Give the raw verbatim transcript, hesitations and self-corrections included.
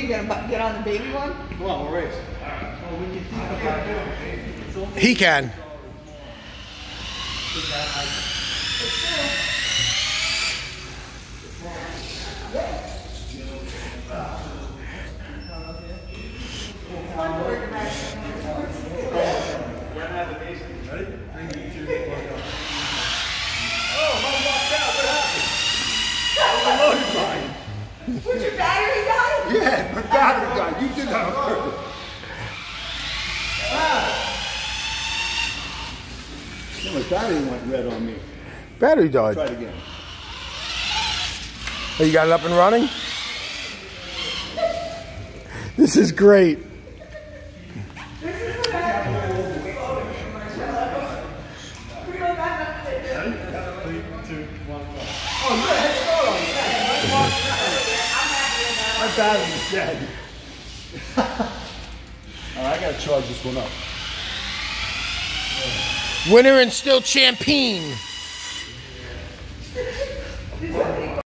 you gonna get on the baby one? Come on, we'll race. He can. Would your battery die? Yeah, my battery died. You did that on purpose. Yeah, my battery went red on me. Battery died. Try it again. Oh, you got it up and running? This is great. This is what happens. Oh, you got a head start on me. My battery's dead. Alright, I gotta charge this one up. Winner and still champion.